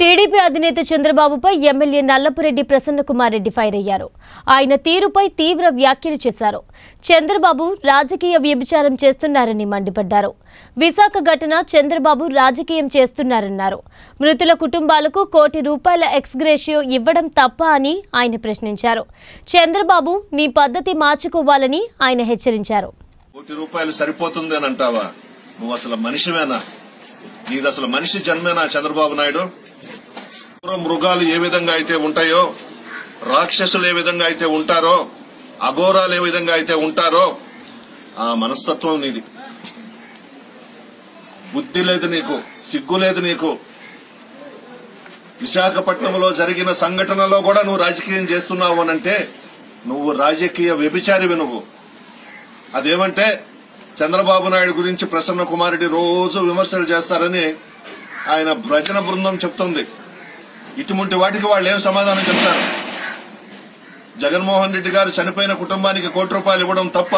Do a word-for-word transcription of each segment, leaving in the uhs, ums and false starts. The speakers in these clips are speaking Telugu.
టీడీపీ అధినేత చంద్రబాబుపై ఎమ్మెల్యే నల్లపురెడ్డి ప్రసన్నకుమార్ రెడ్డి ఫైర్ అయ్యారు. ఆయన తీరుపై తీవ్ర వ్యాఖ్యలు చేశారు. చంద్రబాబు రాజకీయ వ్యభిచారం చేస్తున్నారని మండిపడ్డారు. విశాఖ ఘటన చంద్రబాబు రాజకీయం చేస్తున్నారన్నారు. మృతుల కుటుంబాలకు కోటి రూపాయల ఎక్స్గ్రేషియో ఇవ్వడం తప్ప అని ఆయన ప్రశ్నించారు. చంద్రబాబు నీ పద్ధతి మార్చుకోవాలని ఆయన హెచ్చరించారు. కోటి రూపాయలు సరిపోతుంది అని అంటావా? నువ్వు అసలు మనిషివేనా? నీది అసలు మనిషి జన్మేనా చంద్రబాబు నాయుడు? మృగాలు ఏ విధంగా అయితే ఉంటాయో, రాక్షసులు ఏ విధంగా అయితే ఉంటారో, అఘోరాలు ఏ విధంగా అయితే ఉంటారో ఆ మనస్తత్వం నీది. బుద్ధి లేదు నీకు, సిగ్గు లేదు నీకు. విశాఖపట్నంలో జరిగిన సంఘటనలో కూడా నువ్వు రాజకీయం చేస్తున్నావు అనంటే నువ్వు రాజకీయ వ్యభిచారివి. నువ్వు అదేమంటే చంద్రబాబు నాయుడు గురించి ప్రసన్న కుమార్ రెడ్డి రోజు విమర్శలు చేస్తారని ఆయన భజన బృందం చెప్తుంది. ఇటువంటి వాటికి వాళ్ళు ఏం సమాధానం చెప్తారు? జగన్మోహన్ రెడ్డి గారు చనిపోయిన కుటుంబానికి కోటి రూపాయలు ఇవ్వడం తప్ప?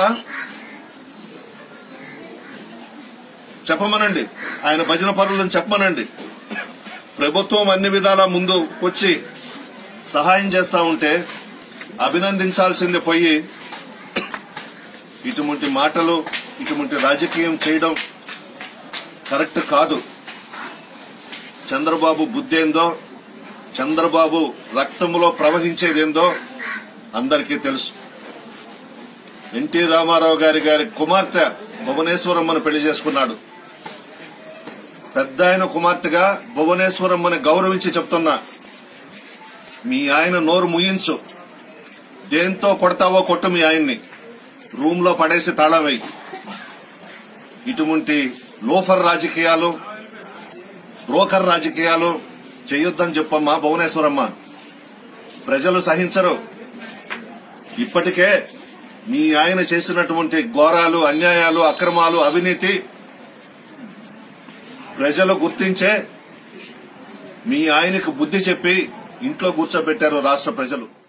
చెప్పమనండి, ఆయన భజన పరులను చెప్పమనండి. ప్రభుత్వం అన్ని విధాలా ముందు వచ్చి సహాయం చేస్తా ఉంటే అభినందించాల్సింది పోయి ఇటువంటి మాటలు, ఇటువంటి రాజకీయం చేయడం కరెక్ట్ కాదు. చంద్రబాబు బుద్ధేందో, చంద్రబాబు రక్తంలో ప్రవహించేదేందో అందరికీ తెలుసు. ఎన్టీ రామారావు గారి గారి కుమార్తె భువనేశ్వరమ్మను పెళ్లి చేసుకున్నాడు. పెద్ద ఆయన కుమార్తెగా భువనేశ్వరమ్మని గౌరవించి చెప్తున్నా, మీ ఆయన నోరు ముయించు. దేంతో కొడతావో కొట్టు మీ ఆయన్ని, రూమ్ లో పడేసి తాళం వేయి. ఇటువంటి లోఫర్ రాజకీయాలు, బ్రోకర్ రాజకీయాలు చేయొద్దని చెప్పమ్మా భువనేశ్వరమ్మ. ప్రజలు సహించరు. ఇప్పటికే మీ ఆయన చేసినటువంటి ఘోరాలు, అన్యాయాలు, అక్రమాలు, అవినీతి ప్రజలు గుర్తించే మీ ఆయనకు బుద్ధి చెప్పి ఇంట్లో కూర్చోబెట్టారు రాష్ట్ర ప్రజలు.